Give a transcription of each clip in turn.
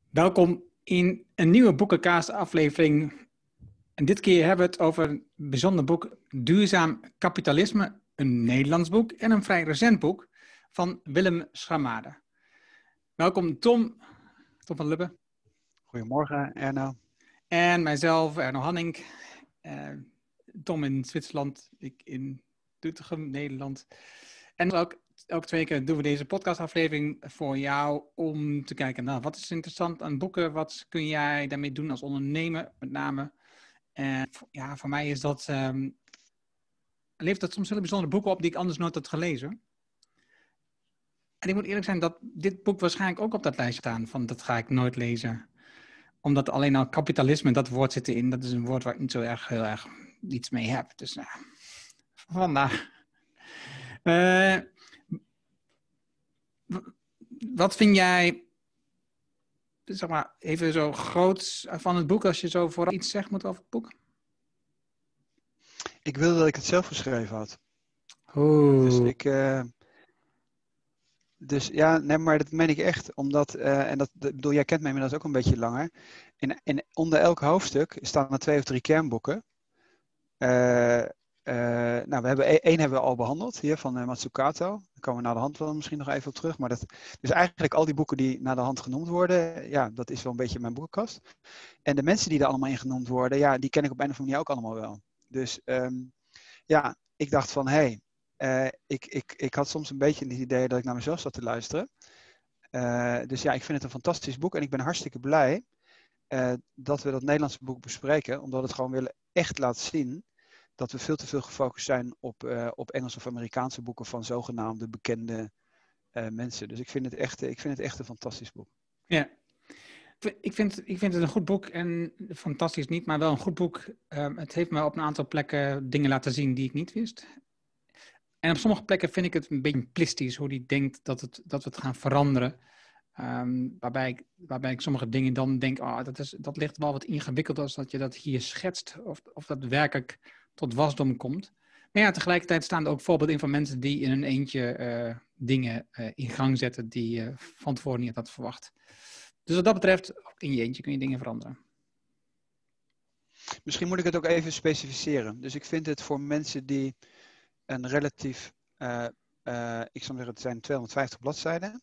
Welkom in een nieuwe Boekenkaast-aflevering. En dit keer hebben we het over een bijzonder boek, Duurzaam Kapitalisme, een Nederlands boek en een vrij recent boek van Willem Schamade. Welkom Tom van Lubbe. Goedemorgen Erno. En mijzelf, Erno Hanning. Tom in Zwitserland, ik in Doetinchem, Nederland. En elke 2 keer doen we deze podcastaflevering voor jou om te kijken, nou, wat is interessant aan boeken? Wat kun jij daarmee doen als ondernemer, met name? En ja, voor mij is dat, levert dat soms hele bijzondere boeken op die ik anders nooit had gelezen. En ik moet eerlijk zijn dat dit boek waarschijnlijk ook op dat lijstje staan van dat ga ik nooit lezen. Omdat alleen al kapitalisme, dat woord zit erin, dat is een woord waar ik niet zo heel erg iets mee heb. Dus vandaar. Wat vind jij, zeg maar, even zo groot van het boek, als je zo vooral iets zegt moet over het boek? Ik wilde dat ik het zelf geschreven had. Oeh. Dus ja, nee, maar dat meen ik echt. Omdat, bedoel, jij kent mij inmiddels ook een beetje langer. En onder elk hoofdstuk staan er 2 of 3 kernboeken. Nou, we hebben één hebben we al behandeld, hier van Matsukato. Daar komen we naar de hand wel misschien nog even op terug. Maar dus eigenlijk al die boeken die naar de hand genoemd worden, ja, dat is wel een beetje mijn boekenkast. En de mensen die daar allemaal in genoemd worden, ja, die ken ik op een of andere manier ook allemaal wel. Dus ja, ik dacht van, ik had soms een beetje het idee dat ik naar mezelf zat te luisteren. Dus ja, ik vind het een fantastisch boek en ik ben hartstikke blij dat we dat Nederlandse boek bespreken, omdat het gewoon willen echt laten zien dat we veel te veel gefocust zijn op Engelse of Amerikaanse boeken van zogenaamde bekende mensen. Dus ik vind het echt een fantastisch boek. Ja, ik vind het een goed boek en fantastisch niet, maar wel een goed boek. Het heeft me op een aantal plekken dingen laten zien die ik niet wist. En op sommige plekken vind ik het een beetje plistisch hoe die denkt dat we het gaan veranderen. Waarbij ik sommige dingen dan denk, dat ligt wel wat ingewikkeld als dat je dat hier schetst. Of dat werkelijk tot wasdom komt. Maar ja, tegelijkertijd staan er ook voorbeelden in van mensen die in hun eentje dingen in gang zetten die je van tevoren niet had verwacht. Dus wat dat betreft, ook in je eentje kun je dingen veranderen. Misschien moet ik het ook even specificeren. Dus ik vind het voor mensen die een relatief, ik zou zeggen het zijn 250 bladzijden,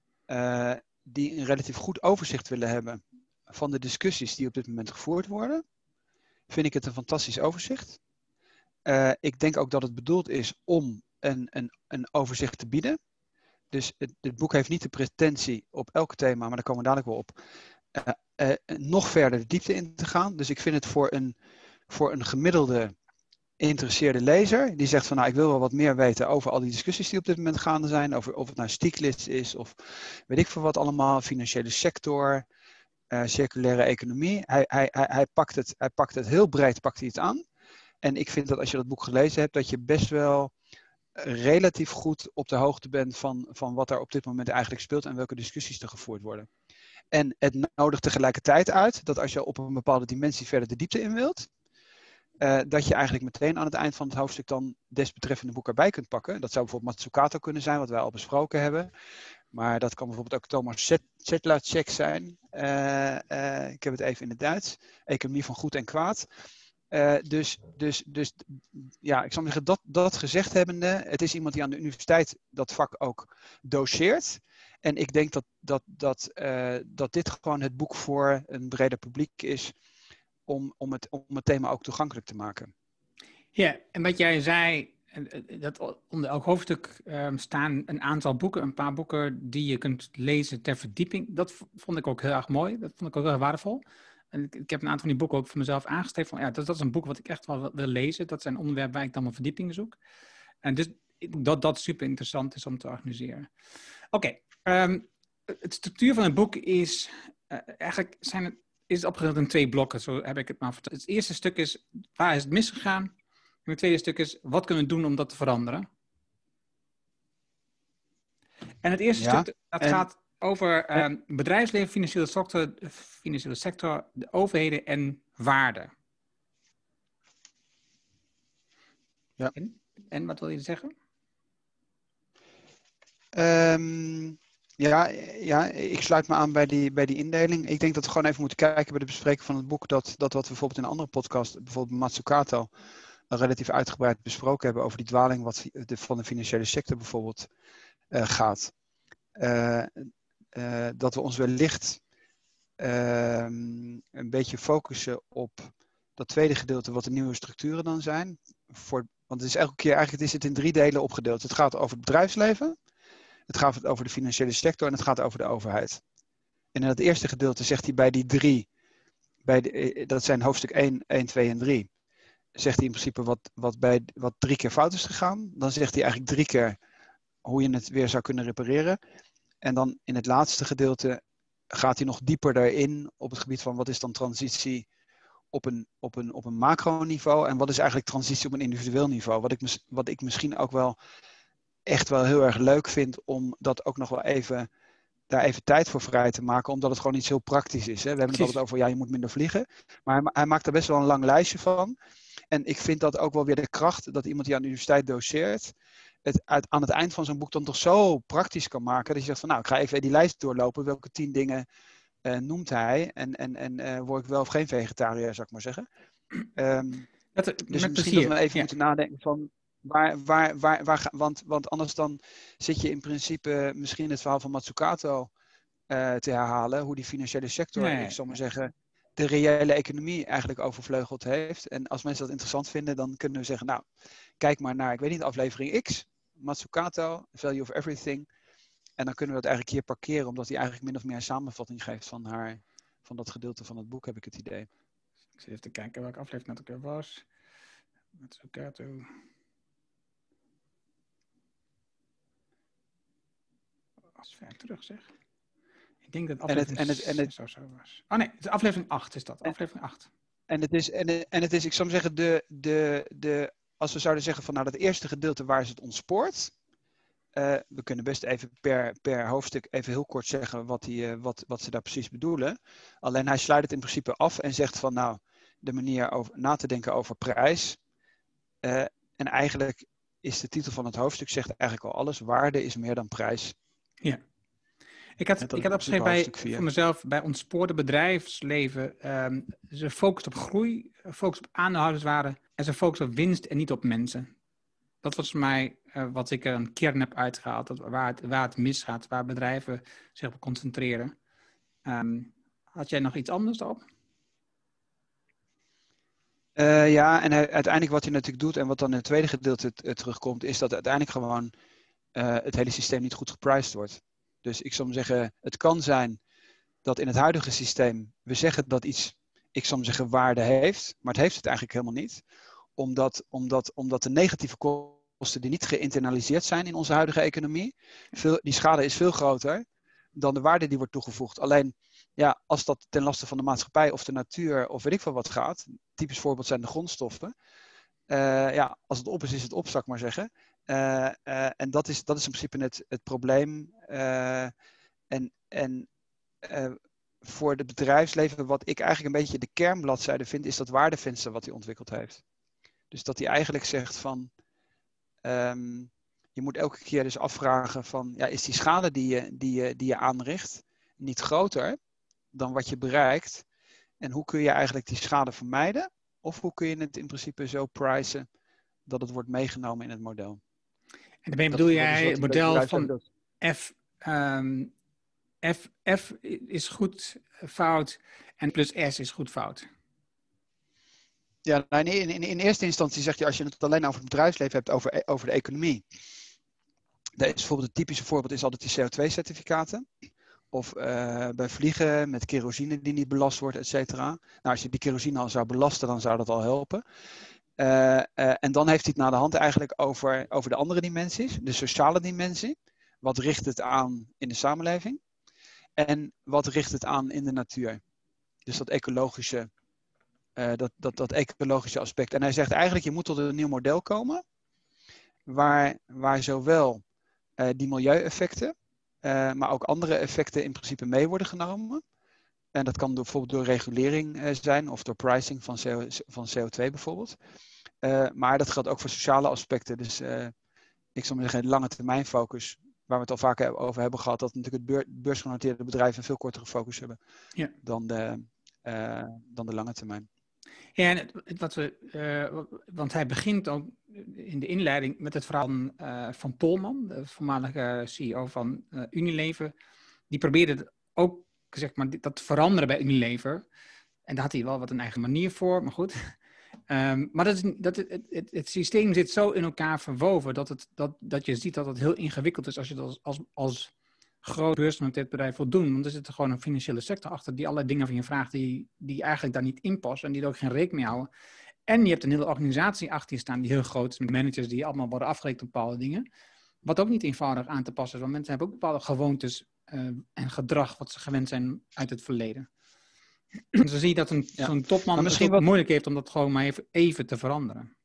die een relatief goed overzicht willen hebben van de discussies die op dit moment gevoerd worden, vind ik het een fantastisch overzicht. Ik denk ook dat het bedoeld is om een overzicht te bieden. Dus het boek heeft niet de pretentie op elk thema, maar daar komen we dadelijk wel op, nog verder de diepte in te gaan. Dus ik vind het voor een gemiddelde geïnteresseerde lezer, die zegt van nou ik wil wel wat meer weten over al die discussies die op dit moment gaande zijn, over of het nou Stiglitz is of weet ik veel wat allemaal, financiële sector, circulaire economie. Hij pakt het heel breed, pakt hij het aan. En ik vind dat als je dat boek gelezen hebt, dat je best wel relatief goed op de hoogte bent van wat er op dit moment eigenlijk speelt en welke discussies er gevoerd worden. En het nodigt tegelijkertijd uit dat als je op een bepaalde dimensie verder de diepte in wilt, dat je eigenlijk meteen aan het eind van het hoofdstuk dan desbetreffende boek erbij kunt pakken. Dat zou bijvoorbeeld Matsukato kunnen zijn, wat wij al besproken hebben. Maar dat kan bijvoorbeeld ook Thomas Sedlacek zijn. Ik heb het even in het Duits. Economie van goed en kwaad. Dus ja, ik zou zeggen dat gezegd hebbende, het is iemand die aan de universiteit dat vak ook doceert. En ik denk dat dit gewoon het boek voor een breder publiek is om het thema ook toegankelijk te maken. Ja, en wat jij zei, dat onder elk hoofdstuk staan een aantal boeken, een paar boeken die je kunt lezen ter verdieping. Dat vond ik ook heel erg mooi, dat vond ik ook heel erg waardevol. En ik heb een aantal van die boeken ook voor mezelf aangestreept van ja, dat is een boek wat ik echt wel wil lezen. Dat zijn onderwerpen waar ik dan mijn verdieping zoek. En dus dat super interessant is om te organiseren. Oké, het structuur van het boek is eigenlijk is opgedeeld in 2 blokken, zo heb ik het maar verteld. Het eerste stuk is, waar is het misgegaan? En het tweede stuk is, wat kunnen we doen om dat te veranderen? En het eerste stuk, dat gaat over bedrijfsleven, financiële sector, de overheden en waarde. Ja. En wat wil je zeggen? Ja, ik sluit me aan bij die indeling. Ik denk dat we gewoon even moeten kijken bij de bespreking van het boek, dat wat we bijvoorbeeld in een andere podcast, bijvoorbeeld Mazzucato, relatief uitgebreid besproken hebben over die dwaling van de financiële sector bijvoorbeeld gaat. Dat we ons wellicht een beetje focussen op dat tweede gedeelte, wat de nieuwe structuren dan zijn. Want het is elke keer, eigenlijk is het in 3 delen opgedeeld. Het gaat over het bedrijfsleven, het gaat over de financiële sector en het gaat over de overheid. En in het eerste gedeelte zegt hij bij die 3, dat zijn hoofdstuk 1, 2 en 3, zegt hij in principe wat 3 keer fout is gegaan. Dan zegt hij eigenlijk 3 keer hoe je het weer zou kunnen repareren. En dan in het laatste gedeelte gaat hij nog dieper daarin op het gebied van wat is dan transitie op een macroniveau en wat is eigenlijk transitie op een individueel niveau. Wat ik misschien ook wel echt wel heel erg leuk vind om dat ook nog wel daar even tijd voor vrij te maken, omdat het gewoon iets heel praktisch is. Hè? We hebben het altijd over, je moet minder vliegen. Maar hij maakt er best wel een lang lijstje van. En ik vind dat ook wel weer de kracht dat iemand die aan de universiteit doseert, aan het eind van zo'n boek dan toch zo praktisch kan maken, dat je zegt van, ik ga even die lijst doorlopen. Welke 10 dingen noemt hij? En word ik wel of geen vegetariër, zou ik maar zeggen. Dus misschien dat we even moeten nadenken van, want anders dan zit je in principe misschien het verhaal van Mazzucato te herhalen, hoe die financiële sector, ik zal maar zeggen, de reële economie eigenlijk overvleugeld heeft. En als mensen dat interessant vinden, dan kunnen we zeggen, kijk maar naar, ik weet niet, aflevering X, Mazzucato, Value of Everything. En dan kunnen we dat eigenlijk hier parkeren, omdat hij eigenlijk min of meer een samenvatting geeft van dat gedeelte van het boek, heb ik het idee. Ik zit even te kijken welke aflevering dat ook weer was. Mazzucato. Dat is ver terug, zeg. Ik denk dat aflevering zo was. Oh nee, het is aflevering 8 is dat. Aflevering 8. En het is, ik zou maar zeggen, als we zouden zeggen van dat eerste gedeelte, waar is het ontspoord? We kunnen best even per hoofdstuk even heel kort zeggen wat ze daar precies bedoelen. Alleen hij sluit het in principe af en zegt van de manier over na te denken over prijs. En eigenlijk is de titel van het hoofdstuk zegt eigenlijk al alles. Waarde is meer dan prijs. Ja. Ik had opgeschreven voor mezelf bij ontspoorde bedrijfsleven. Ze focust op groei, focust op aandeelhouderswaarde en ze focust op winst en niet op mensen. Dat was voor mij wat ik er een kern heb uitgehaald. Waar het misgaat, waar bedrijven zich op concentreren. Had jij nog iets anders op? En uiteindelijk wat hij natuurlijk doet en wat dan in het tweede gedeelte terugkomt, is dat uiteindelijk gewoon het hele systeem niet goed gepriced wordt. Dus ik zou maar zeggen, het kan zijn dat in het huidige systeem we zeggen dat iets, ik zou maar zeggen, waarde heeft, maar het heeft het eigenlijk helemaal niet. Omdat de negatieve kosten die niet geïnternaliseerd zijn in onze huidige economie, die schade is veel groter dan de waarde die wordt toegevoegd. Alleen, als dat ten laste van de maatschappij of de natuur of weet ik veel wat gaat, typisch voorbeeld zijn de grondstoffen. Als het op is, is het op, zou ik maar zeggen. En dat is in principe het probleem. Voor het bedrijfsleven, wat ik eigenlijk een beetje de kernbladzijde vind, is dat waardevenster wat hij ontwikkeld heeft. Dus dat hij eigenlijk zegt van, je moet elke keer dus afvragen van, is die schade die je aanricht niet groter dan wat je bereikt? En hoe kun je eigenlijk die schade vermijden? Of hoe kun je het in principe zo pricen dat het wordt meegenomen in het model? En daarmee bedoel jij het model van F is goed, fout en plus S is goed, fout. Ja, in eerste instantie zeg je, als je het alleen over het bedrijfsleven hebt, over de economie. Dat is bijvoorbeeld het typische voorbeeld is altijd die CO2-certificaten. Of bij vliegen met kerosine die niet belast wordt, et cetera. Als je die kerosine al zou belasten, dan zou dat al helpen. En dan heeft hij het naar de hand eigenlijk over de andere dimensies. De sociale dimensie. Wat richt het aan in de samenleving? En wat richt het aan in de natuur? Dus dat ecologische, dat ecologische aspect. En hij zegt eigenlijk, je moet tot een nieuw model komen. Waar zowel die milieueffecten, maar ook andere effecten in principe mee worden genomen. En dat kan bijvoorbeeld door regulering zijn of door pricing van CO2 bijvoorbeeld. Maar dat geldt ook voor sociale aspecten. Dus ik zou maar zeggen, lange termijn focus waar we het al vaker over hebben gehad, dat natuurlijk het beursgenoteerde bedrijven een veel kortere focus hebben dan de lange termijn. Ja, en want hij begint ook in de inleiding met het verhaal van Polman, de voormalige CEO van Unilever. Die probeerde ook, zeg maar, dat te veranderen bij Unilever. En daar had hij wel wat een eigen manier voor, maar goed. Maar het systeem zit zo in elkaar verwoven dat je ziet dat het heel ingewikkeld is als je dat als groot beursgenoteerd bedrijf wil doen. Want er zit gewoon een financiële sector achter die allerlei dingen van je vraagt die eigenlijk daar niet in passen en die er ook geen rekening mee houden. En je hebt een hele organisatie achter je staan die heel groot is, met managers die allemaal worden afgerekend op bepaalde dingen. Wat ook niet eenvoudig aan te passen is, want mensen hebben ook bepaalde gewoontes en gedrag wat ze gewend zijn uit het verleden. Dus dan zie je dat zo'n topman misschien het moeilijk heeft om dat gewoon maar even te veranderen.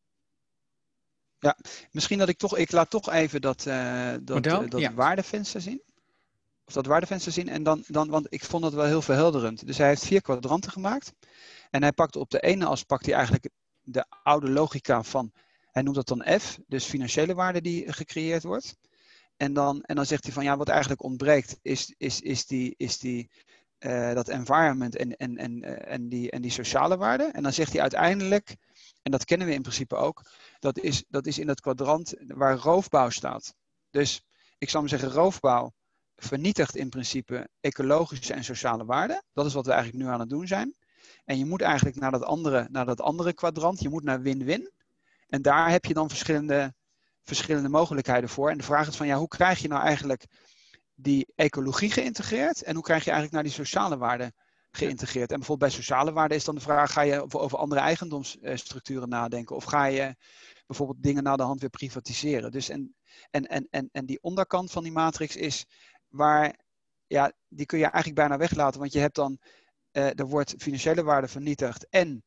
Ja, misschien dat ik laat toch even dat waardevenster zien. Of dat waardevenster zien. En dan, want ik vond het wel heel verhelderend. Dus hij heeft 4 kwadranten gemaakt. En hij pakt op de ene as hij eigenlijk de oude logica van, hij noemt dat dan F, dus financiële waarde die gecreëerd wordt. En dan zegt hij van ja, wat eigenlijk ontbreekt is dat environment en die sociale waarde. En dan zegt hij uiteindelijk, en dat kennen we in principe ook, dat is in dat kwadrant waar roofbouw staat. Dus ik zou maar zeggen, roofbouw vernietigt in principe ecologische en sociale waarden. Dat is wat we eigenlijk nu aan het doen zijn. En je moet eigenlijk naar dat andere kwadrant, je moet naar win-win. En daar heb je dan verschillende mogelijkheden voor. En de vraag is van ja, hoe krijg je nou eigenlijk die ecologie geïntegreerd en hoe krijg je eigenlijk naar die sociale waarden geïntegreerd? En bijvoorbeeld bij sociale waarden is dan de vraag, ga je over andere eigendomsstructuren nadenken of ga je bijvoorbeeld dingen naar de hand weer privatiseren? Dus en die onderkant van die matrix is waar, ja, die kun je eigenlijk bijna weglaten, want je hebt dan, er wordt financiële waarde vernietigd en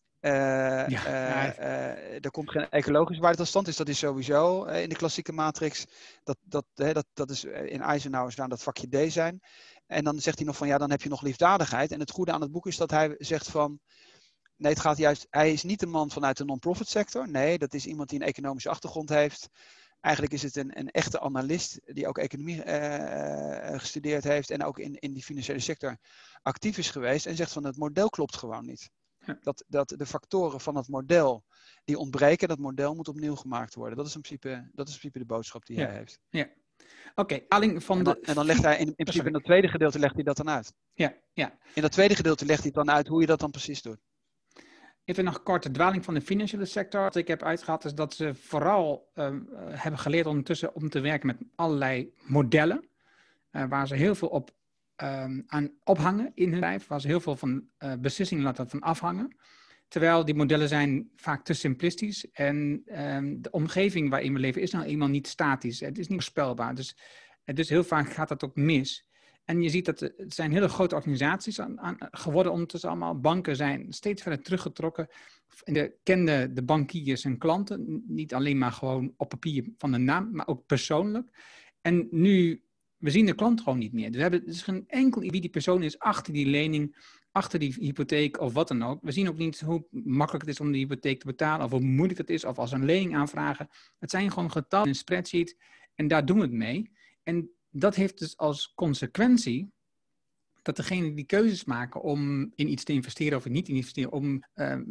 er komt geen ecologische waarde tot stand. Dus dat is sowieso in de klassieke matrix. Dat is in Eisenhower zou dat vakje D zijn. En dan zegt hij nog van ja, dan heb je nog liefdadigheid. En het goede aan het boek is dat hij zegt van nee, het gaat juist. Hij is niet een man vanuit de non-profit sector. Nee, dat is iemand die een economische achtergrond heeft. Eigenlijk is het een echte analist die ook economie gestudeerd heeft en ook in die financiële sector actief is geweest. En zegt van het model klopt gewoon niet. Dat de factoren van het model die ontbreken, dat model moet opnieuw gemaakt worden. Dat is in principe de boodschap die hij heeft. Ja. Oké. En dan legt hij in principe in dat tweede gedeelte legt hij dat dan uit. Ja. In dat tweede gedeelte legt hij het dan uit hoe je dat dan precies doet. Even nog kort de dwaling van de financiële sector. Wat ik heb uitgehaald is dat ze vooral hebben geleerd ondertussen om te werken met allerlei modellen. Waar ze heel veel aan ophangen in hun bedrijf. Waar ze heel veel van beslissingen laten van afhangen. Terwijl die modellen zijn vaak te simplistisch. En de omgeving waarin we leven is nou eenmaal niet statisch. Het is niet voorspelbaar. Dus heel vaak gaat dat ook mis. En je ziet dat het zijn hele grote organisaties geworden ondertussen allemaal. Banken zijn steeds verder teruggetrokken. Kenden de bankiers en klanten. Niet alleen maar gewoon op papier van de naam, maar ook persoonlijk. En nu, we zien de klant gewoon niet meer. Dus er is geen enkel wie die persoon is achter die lening, achter die hypotheek of wat dan ook. We zien ook niet hoe makkelijk het is om die hypotheek te betalen of hoe moeilijk het is of als een lening aanvragen. Het zijn gewoon getallen in een spreadsheet en daar doen we het mee. En dat heeft dus als consequentie dat degenen die keuzes maken om in iets te investeren of niet te investeren, om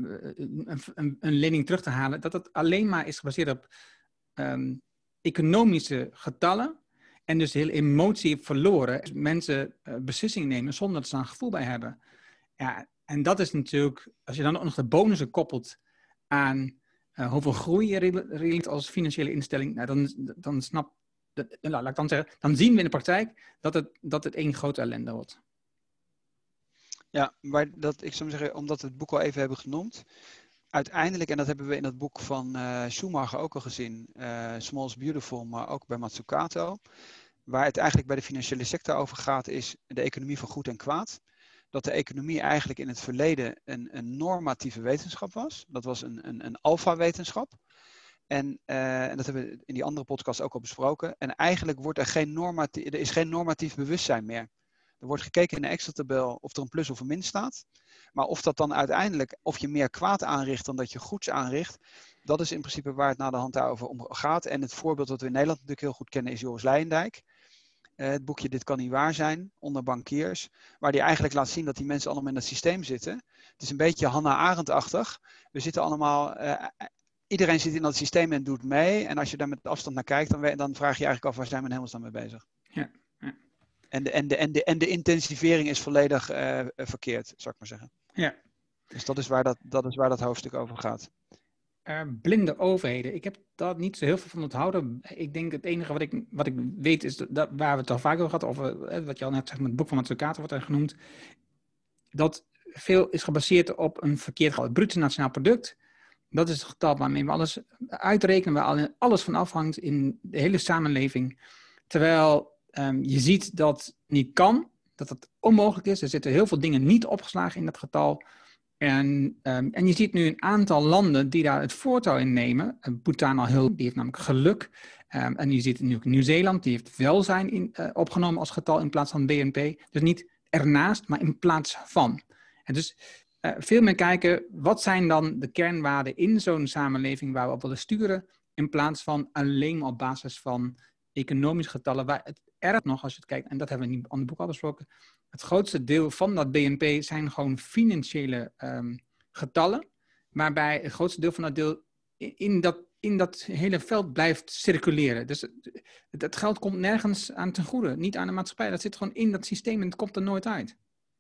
een lening terug te halen, dat het alleen maar is gebaseerd op economische getallen en dus de hele emotie verloren. Dus mensen beslissingen nemen zonder dat ze er een gevoel bij hebben. Ja, en dat is natuurlijk, als je dan ook nog de bonussen koppelt aan hoeveel groei je realiseert als financiële instelling, nou, dan zien we in de praktijk dat het één grote ellende wordt. Ja, maar ik zou zeggen, omdat we het boek al even hebben genoemd, uiteindelijk, en dat hebben we in het boek van Schumacher ook al gezien, Small is Beautiful, maar ook bij Mazzucato, waar het eigenlijk bij de financiële sector over gaat, is de economie van goed en kwaad. Dat de economie eigenlijk in het verleden een normatieve wetenschap was. Dat was een alfa-wetenschap. En dat hebben we in die andere podcast ook al besproken. En eigenlijk wordt er is geen normatief bewustzijn meer. Er wordt gekeken in de Excel-tabel of er een plus of een min staat. Maar of dat dan uiteindelijk, of je meer kwaad aanricht dan dat je goeds aanricht, dat is in principe waar het na de hand daarover om gaat. En het voorbeeld dat we in Nederland natuurlijk heel goed kennen is Joris Leijendijk. Het boekje Dit kan niet waar zijn, onder bankiers. Waar die eigenlijk laat zien dat die mensen allemaal in het systeem zitten. Het is een beetje Hannah Arendt-achtig. We zitten allemaal, iedereen zit in dat systeem en doet mee. En als je daar met afstand naar kijkt, dan vraag je eigenlijk af, waar zijn we in hemelsnaam mee bezig? Ja, ja. En de intensivering is volledig verkeerd, zou ik maar zeggen. Ja. Dus dat is waar dat hoofdstuk over gaat. Blinde overheden. Ik heb daar niet zo heel veel van onthouden. Ik denk het enige wat ik weet is dat waar we het al vaak over hadden, over wat je al net zegt, met het boek van Matsukato wordt er genoemd, dat veel is gebaseerd op een verkeerd getal. Het bruto nationaal product, dat is het getal waarmee we alles uitrekenen, waar alles van afhangt in de hele samenleving. Terwijl je ziet dat het niet kan, dat het onmogelijk is. Er zitten heel veel dingen niet opgeslagen in dat getal. En je ziet nu een aantal landen die daar het voortouw in nemen. Bhutan al die heeft namelijk geluk. En je ziet nu ook Nieuw-Zeeland, die heeft welzijn opgenomen als getal in plaats van BNP. Dus niet ernaast, maar in plaats van. En dus veel meer kijken, wat zijn dan de kernwaarden in zo'n samenleving waar we op willen sturen, in plaats van alleen maar op basis van economische getallen. Waar het erg nog, als je het kijkt, en dat hebben we in het andere boek al besproken, het grootste deel van dat BNP zijn gewoon financiële getallen, waarbij het grootste deel van dat deel in dat hele veld blijft circuleren. Dus het geld komt nergens aan ten goede, niet aan de maatschappij. Dat zit gewoon in dat systeem en het komt er nooit uit.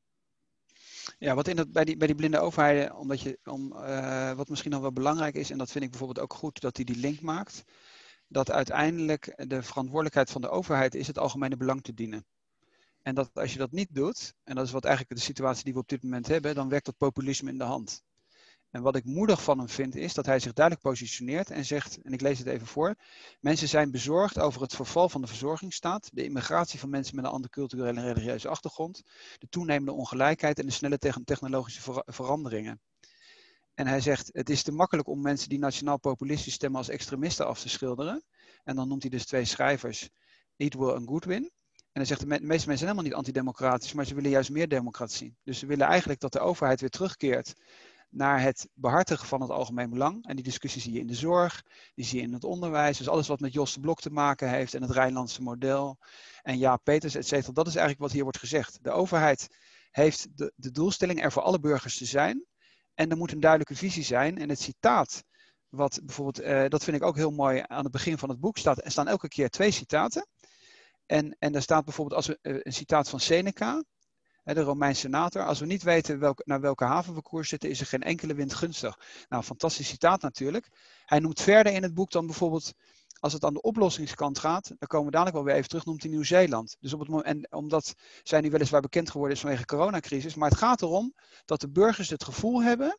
Ja, wat bij die blinde overheden, wat misschien nog wel belangrijk is, en dat vind ik bijvoorbeeld ook goed dat hij die link maakt, dat uiteindelijk de verantwoordelijkheid van de overheid is het algemene belang te dienen. En dat als je dat niet doet, en dat is wat eigenlijk de situatie die we op dit moment hebben, dan werkt dat populisme in de hand. En wat ik moedig van hem vind is dat hij zich duidelijk positioneert en zegt, en ik lees het even voor, mensen zijn bezorgd over het verval van de verzorgingsstaat, de immigratie van mensen met een andere culturele en religieuze achtergrond, de toenemende ongelijkheid en de snelle technologische veranderingen. En hij zegt, het is te makkelijk om mensen die nationaal populistisch stemmen als extremisten af te schilderen. En dan noemt hij dus 2 schrijvers, Eatwell en Goodwin. En hij zegt, de meeste mensen zijn helemaal niet antidemocratisch, maar ze willen juist meer democratie. Dus ze willen eigenlijk dat de overheid weer terugkeert naar het behartigen van het algemeen belang. En die discussie zie je in de zorg, die zie je in het onderwijs. Dus alles wat met Jos de Blok te maken heeft en het Rijnlandse model. En Jaap Peters, et cetera. Dat is eigenlijk wat hier wordt gezegd. De overheid heeft de doelstelling er voor alle burgers te zijn. En er moet een duidelijke visie zijn. En het citaat, wat bijvoorbeeld, dat vind ik ook heel mooi aan het begin van het boek staat. Er staan elke keer 2 citaten. En daar staat bijvoorbeeld een citaat van Seneca, de Romeinse senator. Als we niet weten naar welke haven we koers zitten, is er geen enkele wind gunstig. Nou, fantastisch citaat natuurlijk. Hij noemt verder in het boek dan bijvoorbeeld, als het aan de oplossingskant gaat, dan komen we dadelijk wel weer even terug, noemt hij Nieuw-Zeeland. Dus omdat zij nu weliswaar bekend geworden is vanwege de coronacrisis, maar het gaat erom dat de burgers het gevoel hebben,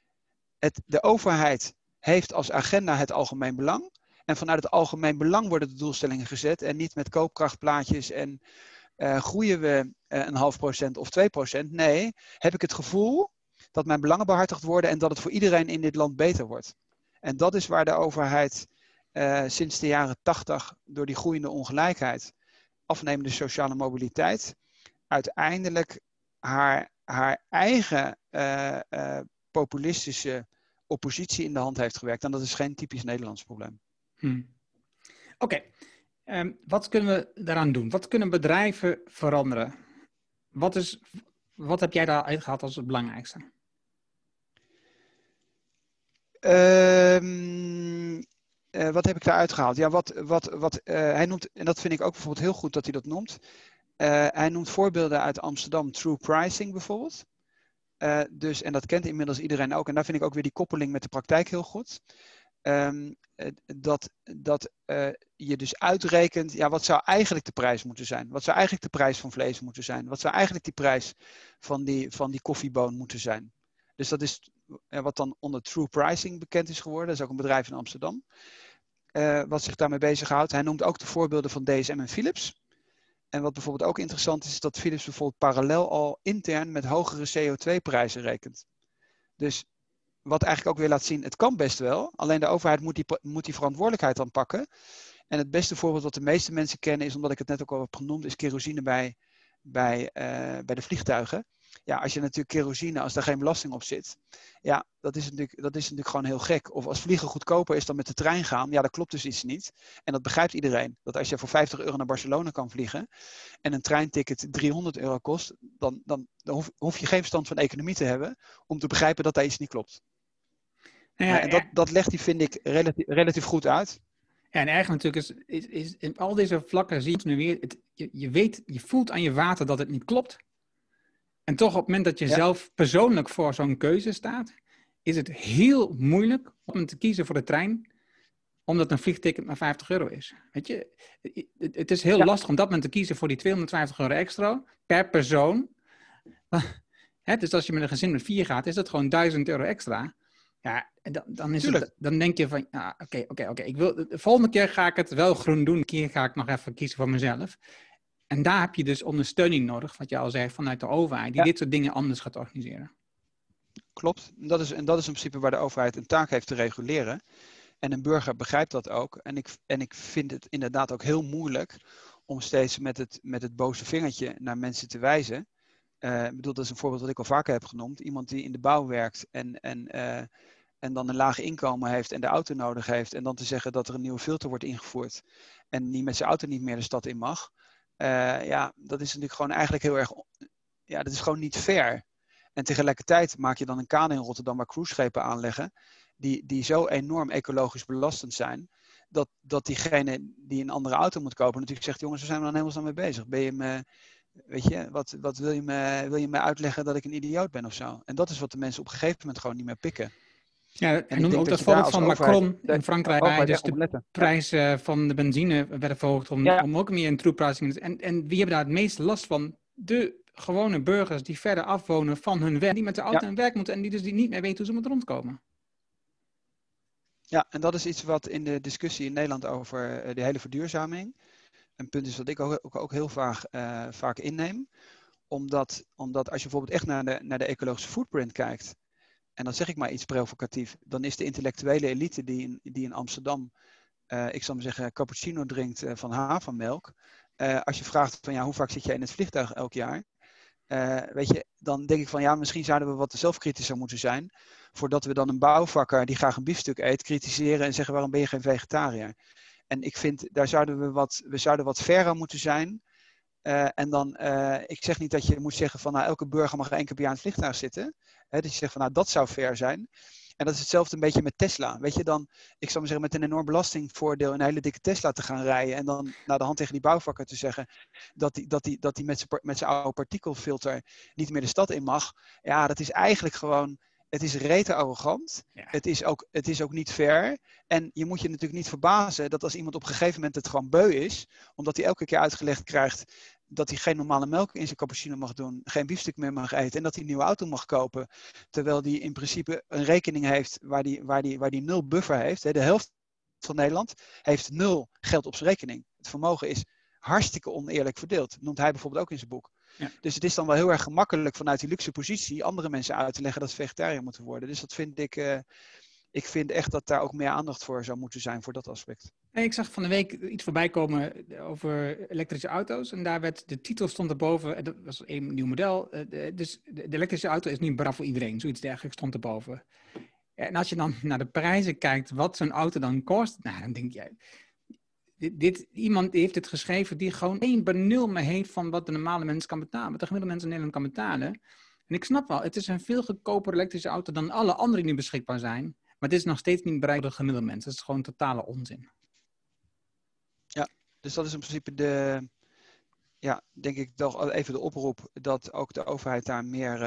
de overheid heeft als agenda het algemeen belang. En vanuit het algemeen belang worden de doelstellingen gezet en niet met koopkrachtplaatjes en groeien we 0,5% of 2%. Nee, heb ik het gevoel dat mijn belangen behartigd worden en dat het voor iedereen in dit land beter wordt. En dat is waar de overheid sinds de jaren 80 door die groeiende ongelijkheid, afnemende sociale mobiliteit, uiteindelijk haar eigen populistische oppositie in de hand heeft gewerkt. En dat is geen typisch Nederlands probleem. Oké. Wat kunnen we daaraan doen? Wat kunnen bedrijven veranderen? Wat heb jij daaruit gehaald als het belangrijkste? Wat heb ik daaruit gehaald? Ja, wat hij noemt, en dat vind ik ook bijvoorbeeld heel goed dat hij dat noemt. Hij noemt voorbeelden uit Amsterdam, true pricing bijvoorbeeld. En dat kent inmiddels iedereen ook. En daar vind ik ook weer die koppeling met de praktijk heel goed. Dat je dus uitrekent, ja, wat zou eigenlijk de prijs moeten zijn? Wat zou eigenlijk de prijs van vlees moeten zijn? Wat zou eigenlijk die prijs van die koffieboon moeten zijn? Dus dat is wat dan onder true pricing bekend is geworden. Dat is ook een bedrijf in Amsterdam. Wat zich daarmee bezighoudt. Hij noemt ook de voorbeelden van DSM en Philips. En wat bijvoorbeeld ook interessant is dat Philips bijvoorbeeld parallel al intern met hogere CO2-prijzen rekent. Dus wat eigenlijk ook weer laat zien, het kan best wel. Alleen de overheid moet die verantwoordelijkheid dan pakken. En het beste voorbeeld wat de meeste mensen kennen is, omdat ik het net ook al heb genoemd, is kerosine bij bij de vliegtuigen. Ja, als je natuurlijk kerosine, als daar geen belasting op zit, ja, dat is natuurlijk gewoon heel gek. Of als vliegen goedkoper is dan met de trein gaan, ja, dat klopt dus iets niet. En dat begrijpt iedereen. Dat als je voor €50 naar Barcelona kan vliegen en een treinticket €300 kost, dan hoef je geen verstand van economie te hebben om te begrijpen dat daar iets niet klopt. Nou ja, En dat legt hij, vind ik, relatief goed uit. Ja, en eigenlijk natuurlijk is in al deze vlakken zie je nu weer, je weet, je voelt aan je water dat het niet klopt. En toch op het moment dat je zelf persoonlijk voor zo'n keuze staat, is het heel moeilijk om te kiezen voor de trein, omdat een vliegticket maar €50 is. Weet je, het is heel lastig om dat moment te kiezen voor die €250 extra per persoon. Dus als je met een gezin met 4 gaat, is dat gewoon €1000 extra. Ja, dan denk je van, oké. De volgende keer ga ik het wel groen doen. Een keer ga ik nog even kiezen voor mezelf. En daar heb je dus ondersteuning nodig, wat je al zei, vanuit de overheid, die dit soort dingen anders gaat organiseren. Klopt. En dat is in principe waar de overheid een taak heeft te reguleren. En een burger begrijpt dat ook. En ik vind het inderdaad ook heel moeilijk om steeds met het boze vingertje naar mensen te wijzen. Ik bedoel, dat is een voorbeeld wat ik al vaker heb genoemd. Iemand die in de bouw werkt en dan een laag inkomen heeft en de auto nodig heeft. En dan te zeggen dat er een nieuwe filter wordt ingevoerd en die met zijn auto niet meer de stad in mag. Dat is natuurlijk gewoon eigenlijk heel erg... Ja, dat is gewoon niet fair. En tegelijkertijd maak je dan een kade in Rotterdam waar cruiseschepen aanleggen, die zo enorm ecologisch belastend zijn, dat diegene die een andere auto moet kopen natuurlijk zegt, jongens, waar zijn we dan helemaal mee bezig? Ben je me... Weet je, wat wil je me uitleggen dat ik een idioot ben of zo? En dat is wat de mensen op een gegeven moment gewoon niet meer pikken. Ja, en noem ook dat voorbeeld van Macron in Frankrijk, dus de prijs van de benzine werden verhoogd om ook meer een true pricing. En wie hebben daar het meeste last van? De gewone burgers die verder afwonen van hun werk, die met de auto aan werk moeten en die niet meer weten hoe ze moeten rondkomen. Ja, en dat is iets wat in de discussie in Nederland over de hele verduurzaming een punt is wat ik ook heel vaak inneem. Omdat als je bijvoorbeeld echt naar de ecologische footprint kijkt, en dan zeg ik maar iets provocatief, dan is de intellectuele elite die in Amsterdam, ik zal maar zeggen, cappuccino drinkt van havermelk. Als je vraagt van hoe vaak zit jij in het vliegtuig elk jaar? Weet je, dan denk ik van misschien zouden we wat zelfkritischer moeten zijn, voordat we dan een bouwvakker die graag een biefstuk eet, kritiseren en zeggen waarom ben je geen vegetariër? En ik vind, daar zouden we zouden wat fairer moeten zijn. En dan, ik zeg niet dat je moet zeggen van elke burger mag 1 keer per jaar in het vliegtuig zitten. Dat je zegt van dat zou fair zijn. En dat is hetzelfde een beetje met Tesla. Weet je, dan, ik zou maar zeggen, met een enorm belastingvoordeel een hele dikke Tesla te gaan rijden. En dan naar de hand tegen die bouwvakker te zeggen dat die met zijn oude partikelfilter niet meer de stad in mag. Ja, dat is eigenlijk gewoon... Het is rete arrogant. Ja. Het is ook niet fair. En je moet je natuurlijk niet verbazen dat als iemand op een gegeven moment het gewoon beu is, omdat hij elke keer uitgelegd krijgt dat hij geen normale melk in zijn cappuccino mag doen, geen biefstuk meer mag eten en dat hij een nieuwe auto mag kopen, terwijl hij in principe een rekening heeft waar die 0 buffer heeft. De helft van Nederland heeft 0 geld op zijn rekening. Het vermogen is hartstikke oneerlijk verdeeld. Noemt hij bijvoorbeeld ook in zijn boek. Ja. Dus het is dan wel heel erg gemakkelijk vanuit die luxe positie andere mensen uit te leggen dat ze vegetariër moeten worden. Dus dat vind ik vind echt dat daar ook meer aandacht voor zou moeten zijn voor dat aspect. Ik zag van de week iets voorbij komen over elektrische auto's. En daar de titel stond erboven. Dat was een nieuw model. Dus de elektrische auto is niet braaf voor iedereen. Zoiets dergelijks stond erboven. En als je dan naar de prijzen kijkt, wat zo'n auto dan kost. Nou, dan denk jij... Iemand heeft het geschreven die gewoon één benul meer heeft van wat de normale mens kan betalen. Wat de gemiddelde mens in Nederland kan betalen. En ik snap wel, het is een veel goedkoper elektrische auto dan alle andere die beschikbaar zijn. Maar het is nog steeds niet bereikbaar door de gemiddelde mens. Dat is gewoon totale onzin. Ja, dus dat is in principe denk ik toch even de oproep dat ook de overheid daar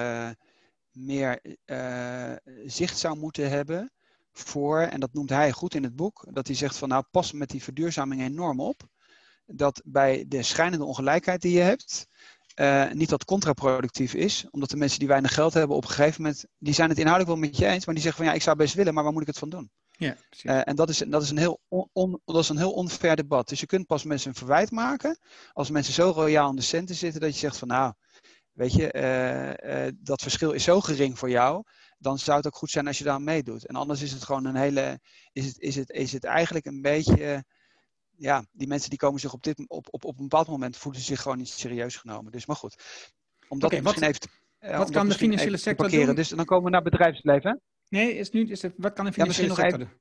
meer zicht zou moeten hebben voor, en dat noemt hij goed in het boek, dat hij zegt van pas met die verduurzaming enorm op, dat bij de schrijnende ongelijkheid die je hebt, niet dat contraproductief is, omdat de mensen die weinig geld hebben op een gegeven moment, die zijn het inhoudelijk wel met je eens, maar die zeggen van ik zou best willen, maar waar moet ik het van doen? Ja, en dat is een heel onfair debat. Dus je kunt pas mensen een verwijt maken als mensen zo royaal aan de centen zitten dat je zegt van weet je, dat verschil is zo gering voor jou, dan zou het ook goed zijn als je daar aan meedoet. En anders is het gewoon is het eigenlijk een beetje die mensen die komen zich op een bepaald moment voelen ze zich gewoon niet serieus genomen. Dus maar goed, om dat misschien kan de financiële sector parkeren. doen? Dus dan komen we naar bedrijfsleven. Hè? Nee, wat kan de financiële sector doen?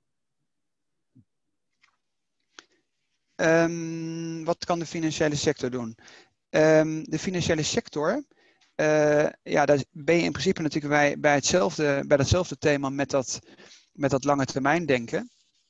Wat kan de financiële sector doen? De financiële sector, daar ben je in principe natuurlijk bij datzelfde thema met dat lange termijn denken.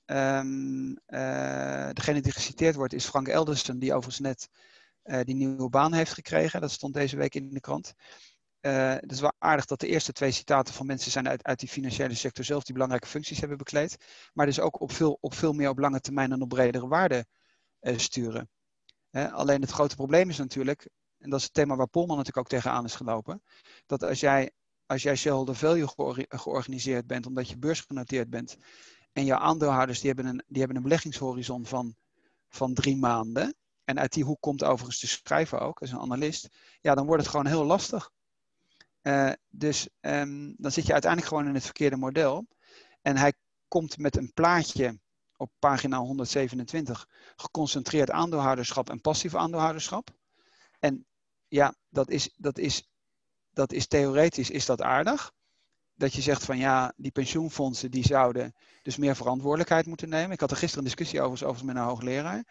Degene die geciteerd wordt is Frank Elderson, die overigens net die nieuwe baan heeft gekregen. Dat stond deze week in de krant. Het is wel aardig dat de eerste 2 citaten van mensen zijn uit die financiële sector zelf die belangrijke functies hebben bekleed. Maar dus ook op veel meer op lange termijn en op bredere waarden sturen. Alleen het grote probleem is natuurlijk, en dat is het thema waar Polman natuurlijk ook tegenaan is gelopen, dat als jij shareholder value georganiseerd bent omdat je beursgenoteerd bent en jouw aandeelhouders die hebben een beleggingshorizon van 3 maanden, en uit die hoek komt overigens te schrijven ook, als een analist, dan wordt het gewoon heel lastig. Dus dan zit je uiteindelijk gewoon in het verkeerde model. En hij komt met een plaatje op pagina 127, geconcentreerd aandeelhouderschap en passief aandeelhouderschap. En ja, dat is theoretisch is dat aardig. Dat je zegt van die pensioenfondsen die zouden dus meer verantwoordelijkheid moeten nemen. Ik had er gisteren een discussie overigens met een hoogleraar.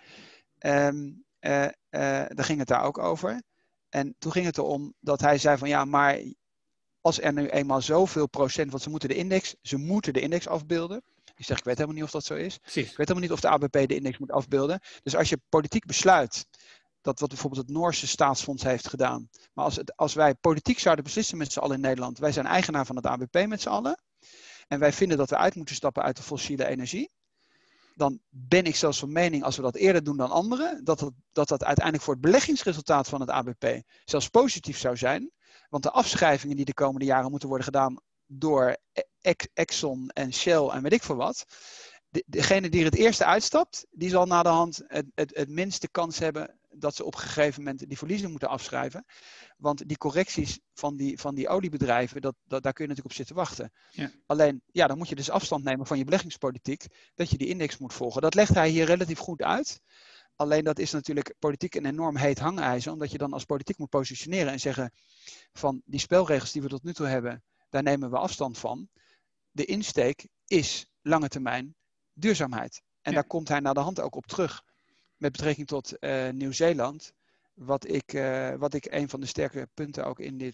Daar ging het daar ook over. En toen ging het erom dat hij zei van maar als er nu eenmaal zoveel procent, want ze moeten de index afbeelden. Ik zeg, ik weet helemaal niet of dat zo is. Precies. Ik weet helemaal niet of de ABP de index moet afbeelden. Dus als je politiek besluit, dat wat bijvoorbeeld het Noorse staatsfonds heeft gedaan. Maar als wij politiek zouden beslissen met z'n allen in Nederland. Wij zijn eigenaar van het ABP met z'n allen. En wij vinden dat we uit moeten stappen uit de fossiele energie. Dan ben ik zelfs van mening, als we dat eerder doen dan anderen, dat uiteindelijk voor het beleggingsresultaat van het ABP zelfs positief zou zijn. Want de afschrijvingen die de komende jaren moeten worden gedaan door Exxon en Shell en weet ik veel wat. Degene die er het eerste uitstapt, die zal na de hand het minste kans hebben dat ze op een gegeven moment die verliezen moeten afschrijven. Want die correcties van die oliebedrijven, daar kun je natuurlijk op zitten wachten. Ja. Alleen, dan moet je dus afstand nemen van je beleggingspolitiek, dat je die index moet volgen. Dat legt hij hier relatief goed uit. Alleen dat is natuurlijk politiek een enorm heet hangijzer, omdat je dan als politiek moet positioneren en zeggen van die spelregels die we tot nu toe hebben, daar nemen we afstand van. De insteek is lange termijn duurzaamheid. En daar komt hij naar de hand ook op terug. Met betrekking tot Nieuw-Zeeland. Wat ik een van de sterke punten ook in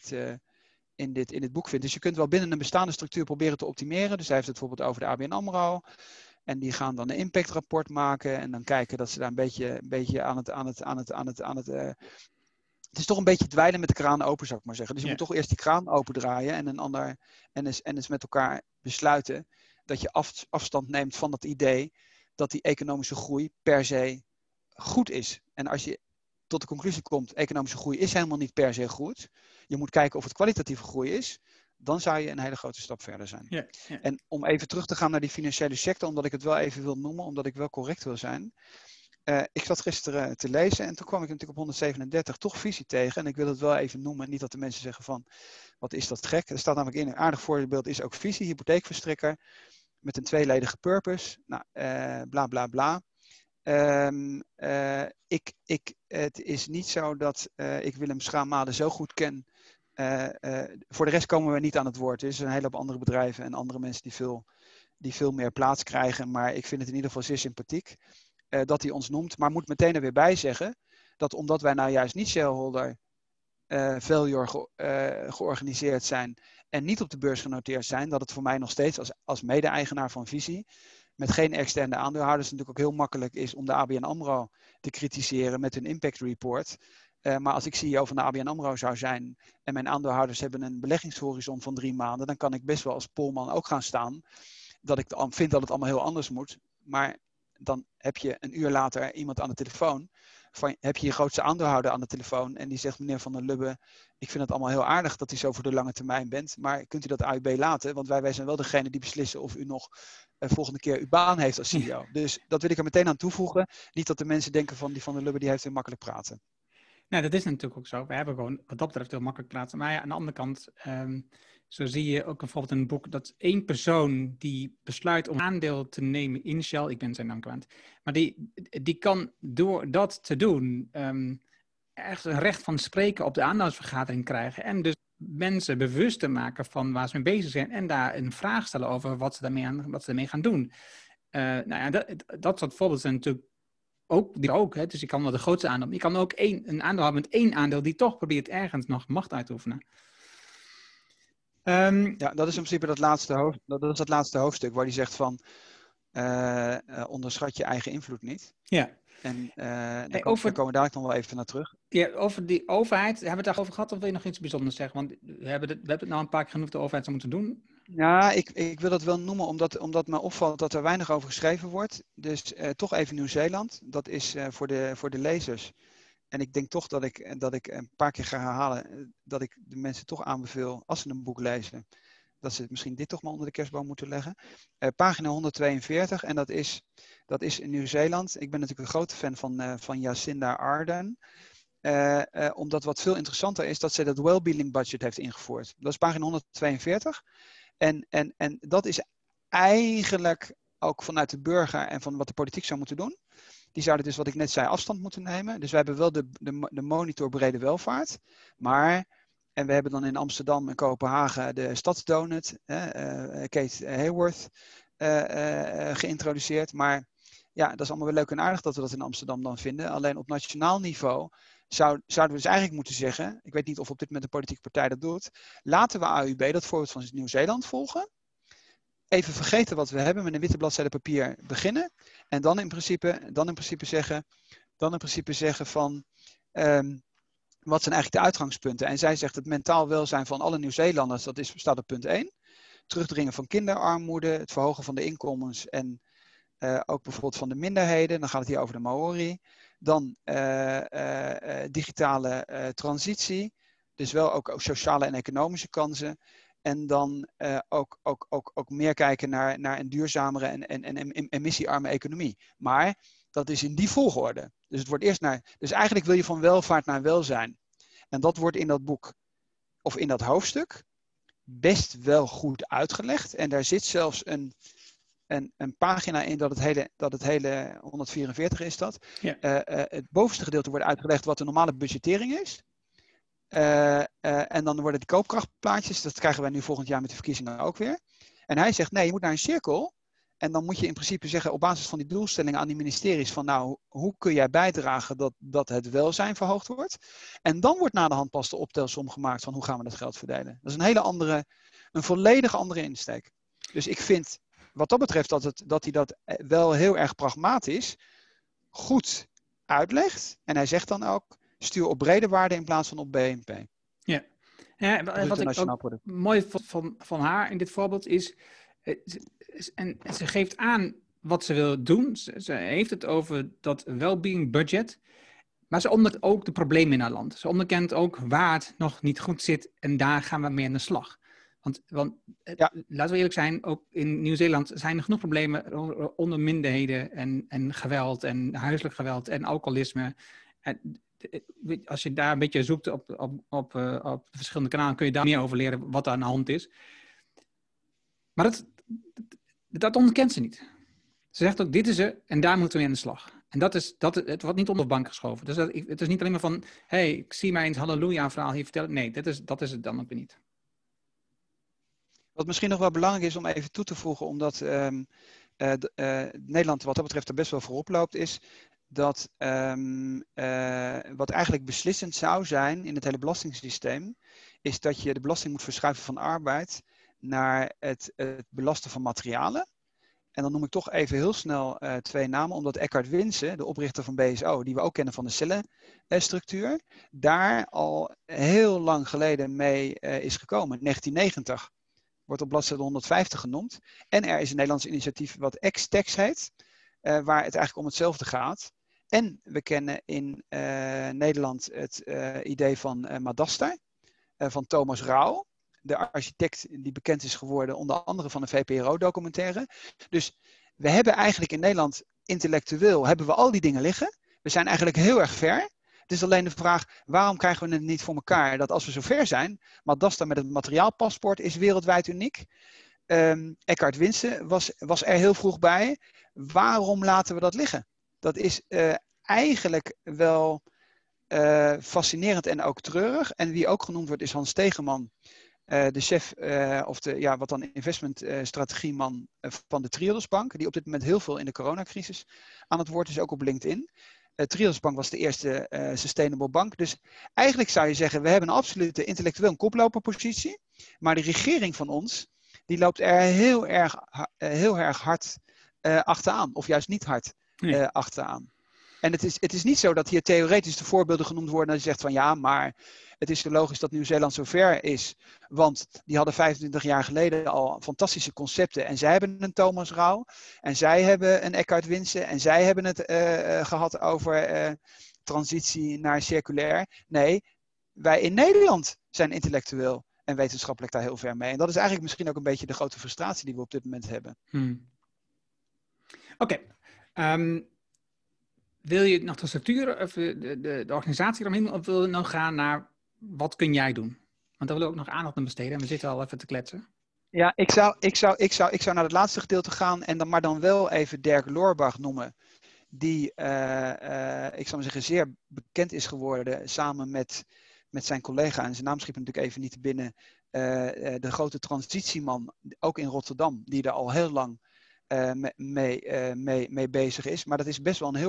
dit boek vind. Dus je kunt wel binnen een bestaande structuur proberen te optimeren. Dus hij heeft het bijvoorbeeld over de ABN AMRO. En die gaan dan een impactrapport maken. En dan kijken dat ze daar een beetje aan het het is toch een beetje dweilen met de kraan open, zou ik maar zeggen. Dus je moet toch eerst die kraan opendraaien en eens met elkaar besluiten dat je afstand neemt van dat idee dat die economische groei per se goed is. En als je tot de conclusie komt, economische groei is helemaal niet per se goed. Je moet kijken of het kwalitatieve groei is. Dan zou je een hele grote stap verder zijn. Ja. En om even terug te gaan naar die financiële sector, omdat ik het wel even wil noemen, omdat ik wel correct wil zijn. Ik zat gisteren te lezen en toen kwam ik natuurlijk op 137 toch visie tegen. En ik wil het wel even noemen, niet dat de mensen zeggen van, wat is dat gek. Er staat namelijk in, een aardig voorbeeld is ook visie, hypotheekverstrekker, met een tweeledige purpose. Nou, bla bla bla. Het is niet zo dat ik Willem Schaamade zo goed ken. Voor de rest komen we niet aan het woord. Er zijn een hele hoop andere bedrijven en andere mensen die veel meer plaats krijgen. Maar ik vind het in ieder geval zeer sympathiek dat hij ons noemt. Maar moet meteen er weer bij zeggen dat omdat wij nou juist niet shareholder value georganiseerd zijn en niet op de beurs genoteerd zijn, dat het voor mij nog steeds als mede-eigenaar van Visie met geen externe aandeelhouders natuurlijk ook heel makkelijk is om de ABN AMRO te kritiseren met hun impact report. Maar als ik CEO van de ABN AMRO zou zijn en mijn aandeelhouders hebben een beleggingshorizon van 3 maanden, dan kan ik best wel als Polman ook gaan staan dat ik vind dat het allemaal heel anders moet. Maar dan heb je een uur later iemand aan de telefoon. Heb je je grootste aandeelhouder aan de telefoon en die zegt, meneer Van der Lubbe, ik vind het allemaal heel aardig dat u zo voor de lange termijn bent, maar kunt u dat AUB laten? Want wij zijn wel degene die beslissen of u nog volgende keer uw baan heeft als CEO. Dus dat wil ik er meteen aan toevoegen. Niet dat de mensen denken van die Van der Lubbe, die heeft heel makkelijk praten. Nou, dat is natuurlijk ook zo. We hebben gewoon wat dat betreft heel makkelijk praten. Maar ja, aan de andere kant, zo zie je ook bijvoorbeeld in een boek dat één persoon die besluit om aandeel te nemen in Shell, ik ben zijn naam kwijt, maar die kan door dat te doen echt een recht van spreken op de aandeelhoudersvergadering krijgen. En dus mensen bewust te maken van waar ze mee bezig zijn en daar een vraag stellen over wat ze daarmee gaan doen. Nou ja, dat soort voorbeelden zijn natuurlijk ook, hè? Dus je kan wel de grootste aandeel. Maar je kan ook een aandeel hebben met één aandeel die toch probeert ergens nog macht uit te oefenen. Ja, dat is in principe dat is het laatste hoofdstuk waar hij zegt van onderschat je eigen invloed niet. Ja. En daar komen we dadelijk nog wel even naar terug. Ja, over die overheid, hebben we het daarover gehad of wil je nog iets bijzonders zeggen? Want we hebben het nou een paar keer genoeg de overheid zou moeten doen. Ja, ik wil dat wel noemen omdat me opvalt dat er weinig over geschreven wordt. Dus toch even Nieuw-Zeeland. Dat is voor de lezers. En ik denk toch dat ik een paar keer ga herhalen dat ik de mensen toch aanbeveel, als ze een boek lezen, dat ze misschien dit toch maar onder de kerstboom moeten leggen. Pagina 142, en dat is in Nieuw-Zeeland. Ik ben natuurlijk een grote fan van Jacinda Ardern. Omdat wat veel interessanter is, dat ze dat wellbeing budget heeft ingevoerd. Dat is pagina 142. En dat is eigenlijk ook vanuit de burger en van wat de politiek zou moeten doen. Die zouden dus, wat ik net zei, afstand moeten nemen. Dus we hebben wel de monitor brede welvaart. En we hebben dan in Amsterdam en Kopenhagen de Stadsdonut, Kate Hayworth, geïntroduceerd. Maar ja, dat is allemaal wel leuk en aardig dat we dat in Amsterdam dan vinden. Alleen op nationaal niveau zouden we dus eigenlijk moeten zeggen, ik weet niet of op dit moment een politieke partij dat doet, laten we AUB, dat voorbeeld van Nieuw-Zeeland, volgen. Even vergeten wat we hebben, met een witte bladzijde papier beginnen. En dan in principe zeggen van, wat zijn eigenlijk de uitgangspunten? En zij zegt het mentaal welzijn van alle Nieuw-Zeelanders, staat op punt 1. Terugdringen van kinderarmoede, het verhogen van de inkomens en ook bijvoorbeeld van de minderheden. Dan gaat het hier over de Maori. Dan digitale transitie. Dus wel ook sociale en economische kansen. En dan ook meer kijken naar een duurzamere en emissiearme economie. Maar dat is in die volgorde. Dus het wordt eerst dus eigenlijk wil je van welvaart naar welzijn. En dat wordt in dat boek, of in dat hoofdstuk, best wel goed uitgelegd. En daar zit zelfs een pagina in dat het hele 144 is dat. Ja. Het bovenste gedeelte wordt uitgelegd wat de normale budgettering is. En dan worden de koopkrachtplaatjes, dat krijgen wij nu volgend jaar met de verkiezingen ook weer. En hij zegt, nee, je moet naar een cirkel. En dan moet je in principe zeggen, op basis van die doelstellingen aan die ministeries, van nou, hoe kun jij bijdragen dat het welzijn verhoogd wordt? En dan wordt na de hand pas de optelsom gemaakt van hoe gaan we dat geld verdelen. Dat is een volledig andere insteek. Dus ik vind, wat dat betreft, dat hij dat wel heel erg pragmatisch goed uitlegt. En hij zegt dan ook, stuur op brede waarde in plaats van op BNP. Ja, wat ik ook mooi vond van haar in dit voorbeeld is, en ze geeft aan wat ze wil doen. Ze heeft het over dat well-being budget, maar ze onderkent ook de problemen in haar land. Ze onderkent ook waar het nog niet goed zit en daar gaan we mee aan de slag. Want ja, laten we eerlijk zijn, ook in Nieuw-Zeeland zijn er genoeg problemen onder minderheden en geweld en huiselijk geweld en alcoholisme. En als je daar een beetje zoekt op verschillende kanalen, kun je daar meer over leren wat er aan de hand is. Maar dat onderkent ze niet. Ze zegt ook, dit is er en daar moeten we aan de slag. En het wordt niet onder de bank geschoven. Dus het is niet alleen maar van, hey, ik zie mij eens halleluja verhaal hier vertellen. Nee, dat is het dan ook weer niet. Wat misschien nog wel belangrijk is om even toe te voegen, omdat Nederland wat dat betreft er best wel voorop loopt, is dat wat eigenlijk beslissend zou zijn in het hele belastingssysteem, is dat je de belasting moet verschuiven van arbeid naar het belasten van materialen. En dan noem ik toch even heel snel 2 namen, omdat Eckhard Winsen, de oprichter van BSO, die we ook kennen van de cellenstructuur, daar al heel lang geleden mee is gekomen. 1990 wordt op bladzijde 150 genoemd. En er is een Nederlands initiatief wat X-Tex heet, waar het eigenlijk om hetzelfde gaat. En we kennen in Nederland het idee van Madasta, van Thomas Rauw, de architect die bekend is geworden onder andere van een VPRO-documentaire. Dus we hebben eigenlijk in Nederland intellectueel hebben we al die dingen liggen. We zijn eigenlijk heel erg ver. Het is alleen de vraag, waarom krijgen we het niet voor elkaar? Dat als we zover zijn, Madasta met het materiaalpaspoort is wereldwijd uniek. Eckhard Winsen was er heel vroeg bij. Waarom laten we dat liggen? Dat is eigenlijk wel fascinerend en ook treurig. En wie ook genoemd wordt is Hans Stegeman, de chef wat dan investmentstrategieman van de Triodos Bank, die op dit moment heel veel in de coronacrisis aan het woord is, ook op LinkedIn. Triodos Bank was de eerste sustainable bank. Dus eigenlijk zou je zeggen, we hebben een absolute intellectueel koploperpositie, maar de regering van ons, die loopt er heel erg hard achteraan, of juist niet hard achteraan. En het is niet zo dat hier theoretisch de voorbeelden genoemd worden dat je zegt van ja, maar het is zo logisch dat Nieuw-Zeeland zo ver is. Want die hadden 25 jaar geleden al fantastische concepten. En zij hebben een Thomas Rauw. En zij hebben een Eckhard Winsen. En zij hebben het gehad over transitie naar circulair. Nee, wij in Nederland zijn intellectueel en wetenschappelijk daar heel ver mee. En dat is eigenlijk misschien ook een beetje de grote frustratie die we op dit moment hebben. Oké. Wil je nog de structuur of de organisatie eromheen, of wil je nog gaan naar wat kun jij doen? Want daar willen we ook nog aandacht aan besteden en we zitten al even te kletsen. Ja, ik zou naar het laatste gedeelte gaan en maar dan wel even Dirk Loorbach noemen. Die, ik zou maar zeggen, zeer bekend is geworden samen met zijn collega. En zijn naam schiet me natuurlijk even niet te binnen. De grote transitieman, ook in Rotterdam, die er al heel lang mee bezig is. Maar dat is best wel een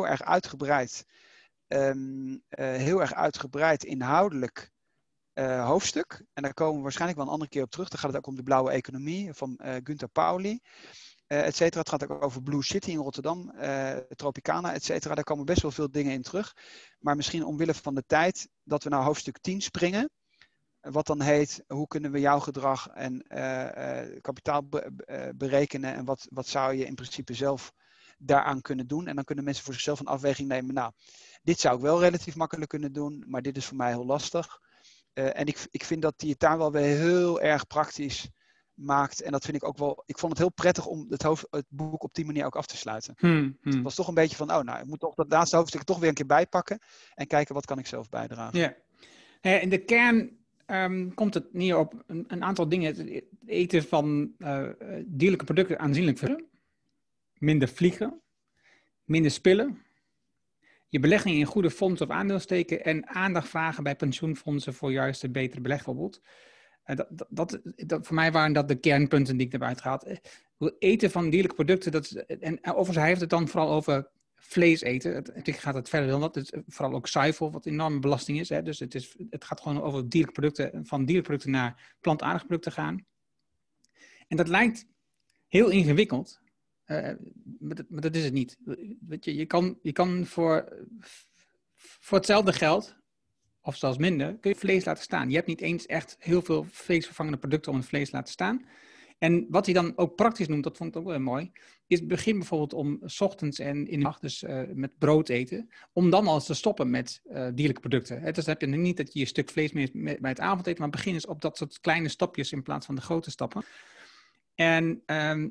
heel erg uitgebreid inhoudelijk hoofdstuk. En daar komen we waarschijnlijk wel een andere keer op terug. Dan gaat het ook om de blauwe economie van Günther Pauli, et cetera. Het gaat ook over Blue City in Rotterdam, Tropicana, et cetera. Daar komen best wel veel dingen in terug. Maar misschien omwille van de tijd dat we naar hoofdstuk 10 springen. Wat dan heet, hoe kunnen we jouw gedrag en kapitaal berekenen en wat zou je in principe zelf daaraan kunnen doen. En dan kunnen mensen voor zichzelf een afweging nemen. Nou, dit zou ik wel relatief makkelijk kunnen doen, maar dit is voor mij heel lastig. En ik vind dat hij het daar wel weer heel erg praktisch maakt. En dat vind ik ook wel, ik vond het heel prettig om het boek op die manier ook af te sluiten. Het was toch een beetje van, ik moet toch dat laatste hoofdstuk toch weer een keer bijpakken en kijken wat kan ik zelf bijdragen. Ja. In de kern komt het neer op een aantal dingen. Het eten van dierlijke producten aanzienlijk veranderen. Minder vliegen. Minder spillen. Je belegging in goede fondsen of aandeel steken. En aandacht vragen bij pensioenfondsen voor juist een betere beleg bijvoorbeeld. Voor mij waren dat de kernpunten die ik eruit gehaald. Het eten van dierlijke producten. En overigens hij heeft het dan vooral over vlees eten. Natuurlijk gaat het verder dan dat. Het is vooral ook zuivel, wat enorme belasting is. Hè. Dus het gaat gewoon over dierlijke producten, van dierlijke producten naar plantaardige producten gaan. En dat lijkt heel ingewikkeld. Maar dat is het niet. Weet je kan voor hetzelfde geld, of zelfs minder, kun je vlees laten staan. Je hebt niet eens echt heel veel vleesvervangende producten om het vlees te laten staan. En wat hij dan ook praktisch noemt, dat vond ik ook wel mooi, is begin bijvoorbeeld om 's ochtends en in de nacht dus met brood eten, om dan al eens te stoppen met dierlijke producten. Dus dan heb je niet dat je een stuk vlees mee bij het avondeten, maar begin eens op dat soort kleine stapjes in plaats van de grote stappen. En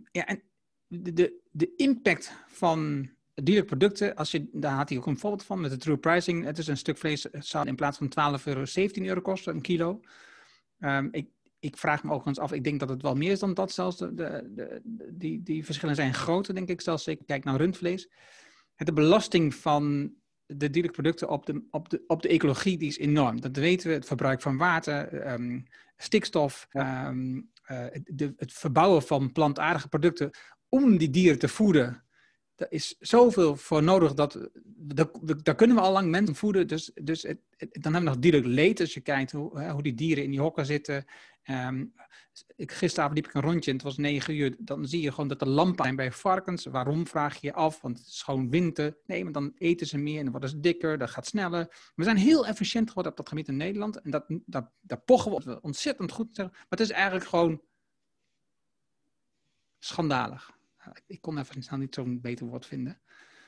de impact van dierlijke producten, daar had hij ook een voorbeeld van met de true pricing. Het is een stuk vlees zou in plaats van €12 €17 kosten, een kilo. Ik vraag me ook eens af, ik denk dat het wel meer is dan dat zelfs. Die verschillen zijn groter, denk ik, zelfs als ik kijk naar rundvlees. De belasting van de dierlijke producten op de ecologie, die is enorm. Dat weten we, het verbruik van water, stikstof, het verbouwen van plantaardige producten om die dieren te voeden. Daar is zoveel voor nodig, daar kunnen we al lang mensen voeden. Dus dan hebben we nog dierlijk leed, als je kijkt hoe die dieren in die hokken zitten. Gisteravond liep ik een rondje en het was 9 uur. Dan zie je gewoon dat de lampen zijn bij varkens. Waarom, vraag je je af, want het is gewoon winter. Nee, maar dan eten ze meer en dan worden ze dikker, dat gaat sneller. We zijn heel efficiënt geworden op dat gebied in Nederland. En daar pochen we ontzettend goed. Maar het is eigenlijk gewoon schandalig. Ik kon even snel niet zo'n beter woord vinden.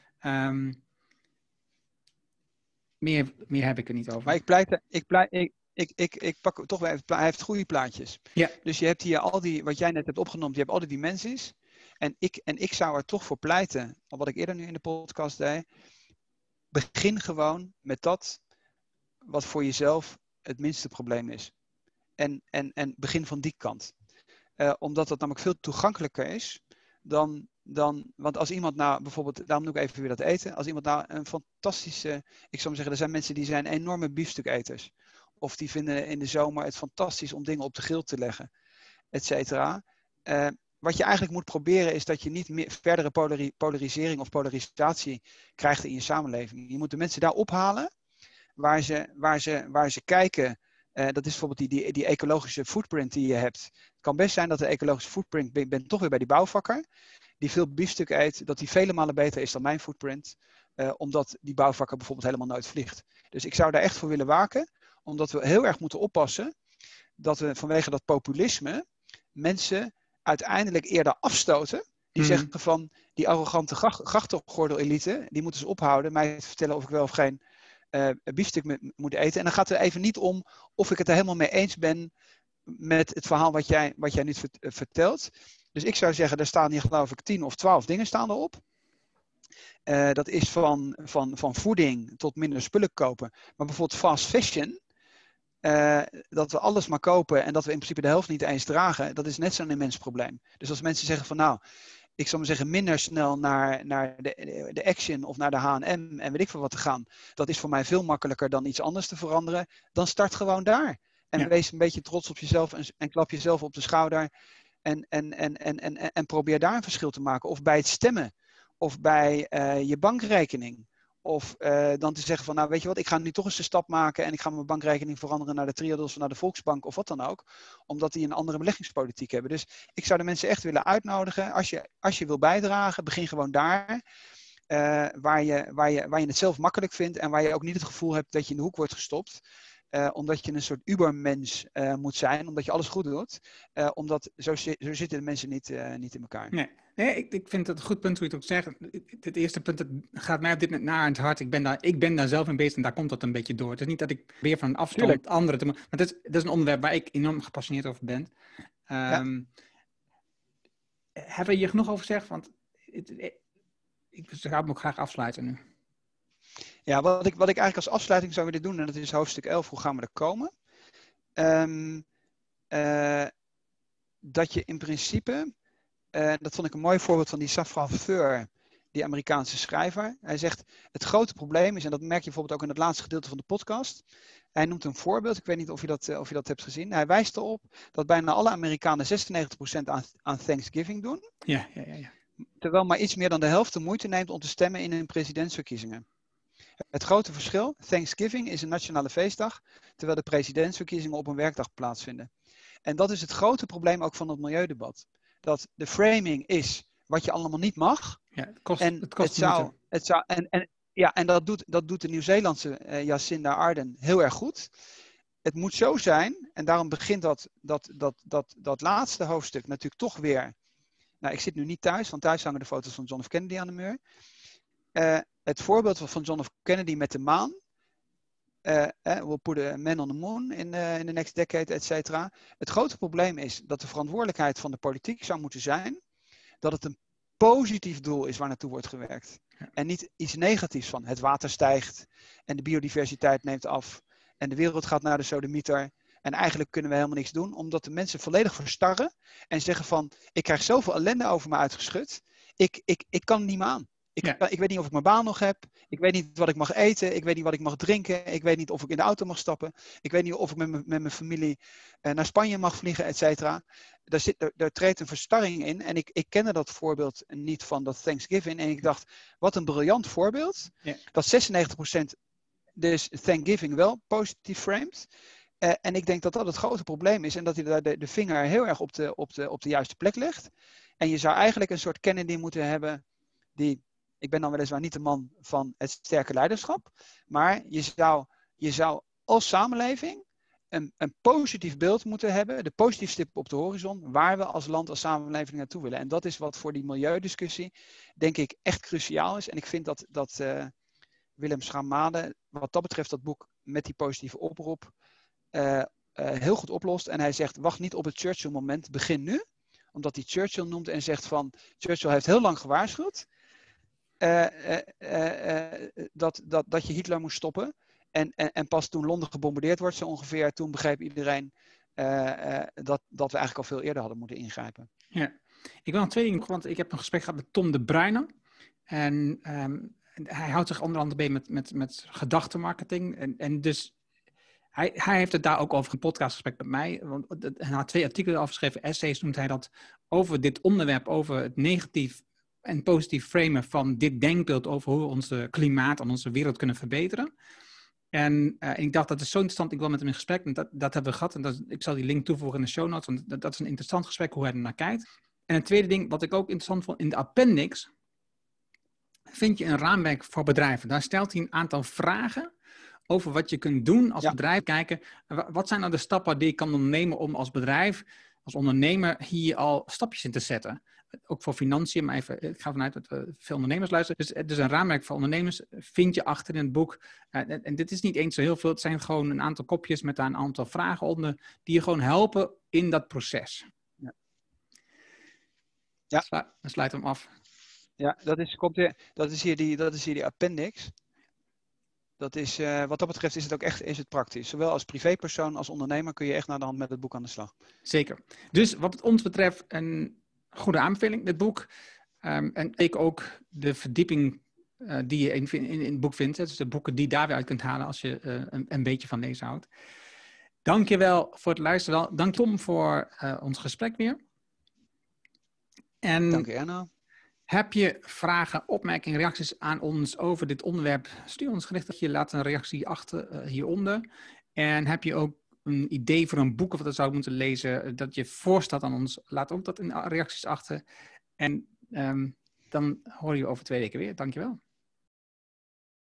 Meer heb ik er niet over. Maar ik pak toch wel even, hij heeft goede plaatjes. Ja. Dus je hebt hier al die, wat jij net hebt opgenomen, je hebt al die dimensies. En ik zou er toch voor pleiten, wat ik eerder nu in de podcast deed. Begin gewoon met dat wat voor jezelf het minste probleem is. En begin van die kant. Omdat dat namelijk veel toegankelijker is dan, want als iemand nou bijvoorbeeld, daarom doe ik even weer dat eten, als iemand nou een fantastische, ik zou maar zeggen, er zijn mensen die zijn enorme biefstuketers. Of die vinden in de zomer het fantastisch om dingen op de grill te leggen, et cetera. Wat je eigenlijk moet proberen is dat je niet meer verdere polarisering of polarisatie krijgt in je samenleving. Je moet de mensen daar ophalen waar ze kijken. Dat is bijvoorbeeld die ecologische footprint die je hebt. Het kan best zijn dat de ecologische footprint, ben toch weer bij die bouwvakker, die veel biefstuk eet, dat die vele malen beter is dan mijn footprint. Omdat die bouwvakker bijvoorbeeld helemaal nooit vliegt. Dus ik zou daar echt voor willen waken, omdat we heel erg moeten oppassen dat we vanwege dat populisme mensen uiteindelijk eerder afstoten. Die zeggen van, die arrogante grachtengordel-elite, die moeten ze ophouden, mij te vertellen of ik wel of geen biefstuk moet eten. En dan gaat het er even niet om of ik het er helemaal mee eens ben met het verhaal wat jij nu vertelt. Dus ik zou zeggen, er staan hier geloof ik 10 of 12 dingen staan erop. Dat is van voeding tot minder spullen kopen. Maar bijvoorbeeld fast fashion, dat we alles maar kopen en dat we in principe de helft niet eens dragen, dat is net zo'n immens probleem. Dus als mensen zeggen van nou, ik zal maar zeggen minder snel naar de Action of naar de H&M en weet ik veel wat te gaan, dat is voor mij veel makkelijker dan iets anders te veranderen, dan start gewoon daar. En wees een beetje trots op jezelf en klap jezelf op de schouder en probeer daar een verschil te maken. Of bij het stemmen, of bij je bankrekening. Of dan te zeggen van, nou weet je wat, ik ga nu toch eens een stap maken en ik ga mijn bankrekening veranderen naar de Triodos of naar de Volksbank of wat dan ook. Omdat die een andere beleggingspolitiek hebben. Dus ik zou de mensen echt willen uitnodigen, als je wil bijdragen, begin gewoon daar. Waar je het zelf makkelijk vindt en waar je ook niet het gevoel hebt dat je in de hoek wordt gestopt. Omdat je een soort ubermens moet zijn, omdat je alles goed doet. Omdat zo zitten de mensen niet in elkaar. Nee, ik vind het een goed punt hoe je het ook zegt. Het eerste punt, dat gaat mij op dit moment naar aan het hart. Ik ben daar zelf in bezig en daar komt dat een beetje door. Het is niet dat ik weer van een afstand anderen te maken. Maar dat is een onderwerp waar ik enorm gepassioneerd over ben. Hebben we hier genoeg over gezegd? Want ik ga hem ook graag afsluiten nu. Ja, wat ik eigenlijk als afsluiting zou willen doen, en dat is hoofdstuk 11, hoe gaan we er komen? Dat je in principe, dat vond ik een mooi voorbeeld van die Safran Foer, die Amerikaanse schrijver. Hij zegt, het grote probleem is, en dat merk je bijvoorbeeld ook in het laatste gedeelte van de podcast. Hij noemt een voorbeeld, ik weet niet of je dat hebt gezien. Hij wijst erop dat bijna alle Amerikanen 96% aan Thanksgiving doen. Ja. Terwijl maar iets meer dan de helft de moeite neemt om te stemmen in hun presidentsverkiezingen. Het grote verschil, Thanksgiving is een nationale feestdag, terwijl de presidentsverkiezingen op een werkdag plaatsvinden. En dat is het grote probleem ook van het milieudebat. Dat de framing is wat je allemaal niet mag. Ja, het kost en dat doet de Nieuw-Zeelandse Jacinda Ardern heel erg goed. Het moet zo zijn, en daarom begint dat laatste hoofdstuk natuurlijk toch weer. Nou, ik zit nu niet thuis, want thuis hangen de foto's van John F. Kennedy aan de muur. Het voorbeeld van John F. Kennedy met de maan. We'll put a man on the moon in the next decade, et cetera. Het grote probleem is dat de verantwoordelijkheid van de politiek zou moeten zijn dat het een positief doel is waar naartoe wordt gewerkt. Ja. En niet iets negatiefs van het water stijgt en de biodiversiteit neemt af en de wereld gaat naar de sodemieter. En eigenlijk kunnen we helemaal niks doen, omdat de mensen volledig verstarren en zeggen van, ik krijg zoveel ellende over me uitgeschud, ik kan het niet meer aan. Ik weet niet of ik mijn baan nog heb. Ik weet niet wat ik mag eten. Ik weet niet wat ik mag drinken. Ik weet niet of ik in de auto mag stappen. Ik weet niet of ik met mijn familie naar Spanje mag vliegen, et cetera. Daar treedt een verstarring in. En ik kende dat voorbeeld niet van dat Thanksgiving. En ik dacht, wat een briljant voorbeeld. Ja. Dat 96% dus Thanksgiving wel positief framed. En ik denk dat dat het grote probleem is. En dat hij daar de vinger heel erg op de juiste plek legt. En je zou eigenlijk een soort Kennedy moeten hebben die... Ik ben dan weliswaar niet de man van het sterke leiderschap. Maar je zou als samenleving een positief beeld moeten hebben. De positieve stip op de horizon. Waar we als land, als samenleving naartoe willen. En dat is wat voor die milieudiscussie, denk ik, echt cruciaal is. En ik vind dat Willem Schamade, wat dat betreft, dat boek met die positieve oproep, heel goed oplost. En hij zegt, wacht niet op het Churchill-moment, begin nu. Omdat hij Churchill noemt en zegt van, Churchill heeft heel lang gewaarschuwd. Dat je Hitler moest stoppen. En pas toen Londen gebombardeerd wordt, zo ongeveer, toen begreep iedereen dat we eigenlijk al veel eerder hadden moeten ingrijpen. Ja, ik wil nog 2 dingen, want ik heb een gesprek gehad met Tom de Bruyne. En hij houdt zich onder andere bezig met gedachtenmarketing. En dus hij heeft het daar ook over een podcastgesprek met mij. Want hij had 2 artikelen afgeschreven, essays noemt hij dat, over dit onderwerp, over het negatief en positief framen van dit denkbeeld over hoe we onze klimaat en onze wereld kunnen verbeteren. En ik dacht, dat is zo interessant, ik wil met hem in gesprek. En dat hebben we gehad. En ik zal die link toevoegen in de show notes, want dat is een interessant gesprek hoe hij er naar kijkt. En een tweede ding, wat ik ook interessant vond, in de appendix vind je een raamwerk voor bedrijven. Daar stelt hij een aantal vragen over wat je kunt doen als bedrijf. Kijken, wat zijn nou de stappen die ik kan ondernemen om als bedrijf, als ondernemer hier al stapjes in te zetten. Ook voor financiën, maar even, ik ga vanuit dat we veel ondernemers luisteren. Dus een raamwerk voor ondernemers vind je achter in het boek. En dit is niet eens zo heel veel. Het zijn gewoon een aantal kopjes met daar een aantal vragen onder, die je gewoon helpen in dat proces. Ja. Dan sluit hem af. Ja, dat is hier die appendix. Dat is, wat dat betreft is het ook echt praktisch. Zowel als privépersoon als ondernemer kun je echt naar de hand met het boek aan de slag. Zeker. Dus wat ons betreft een goede aanbeveling, dit boek. En ik ook de verdieping die je in het boek vindt. Dus de boeken die je daar weer uit kunt halen als je een beetje van lezen houdt. Dank je wel voor het luisteren. Dank Tom voor ons gesprek weer. En dank je, Erno. Heb je vragen, opmerkingen, reacties aan ons over dit onderwerp? Stuur ons gericht. Je laat een reactie achter hieronder. En heb je ook een idee voor een boek of wat we zouden moeten lezen, dat je voorstelt aan ons, laat ook dat in de reacties achter. En dan hoor je over 2 weken weer. Dankjewel.